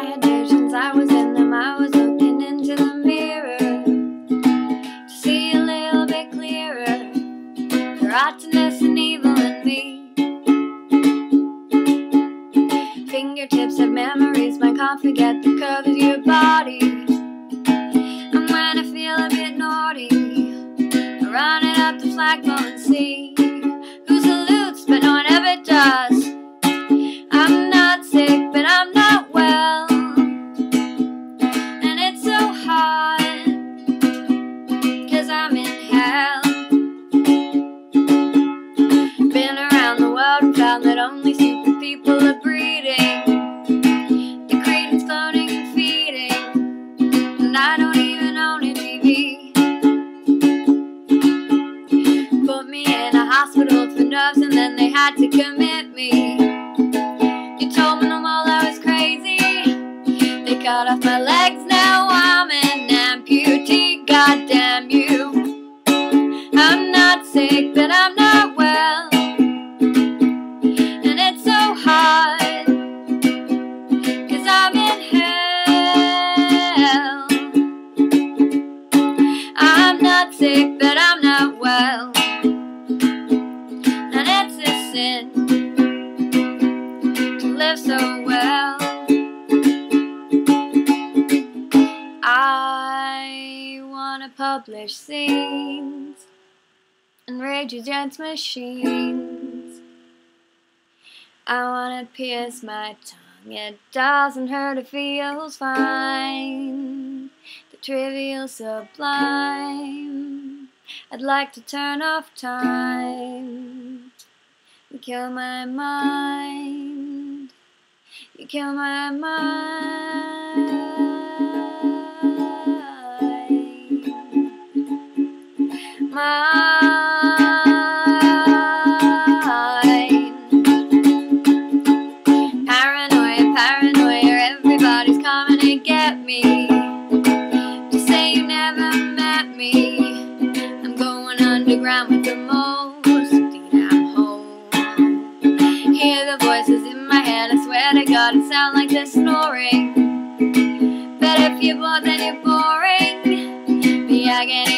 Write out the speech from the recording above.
had visions, I was in them. I was looking into the mirror to see a little bit clearer the rottenness and evil in me. Fingertips of memories might can't forget the curves of your body. And when I feel a bit naughty, I run it up the flagpole and see who salutes, but no one ever does. I'm not sick, but I'm not well, and it's so hard, 'cause I'm in hell. Been around the world and found that only stupid people are breeding. The credence cloning and feeding, and I don't even own a TV. Put me in a hospital for nerves and then they had to commit me. You told me no more I was crazy. They cut off my legs, now I'm an amputee. God damn you. I'm not sick, but I'm not well, and it's so hard, 'cause I'm in hell. I'm not sick, but I'm not well, and it's a sin to live so well. I wanna publish scenes and Rage Against Machines. I wanna pierce my tongue, it doesn't hurt, it feels fine. The trivial sublime, I'd like to turn off time. You kill my mind, you kill my mind. Paranoia, everybody's coming to get me. To say you never met me. I'm going underground with the most. Indeed, I'm home. Hear the voices in my head, I swear to God, it sounds like they're snoring. But if you're bored, then you're boring. The agony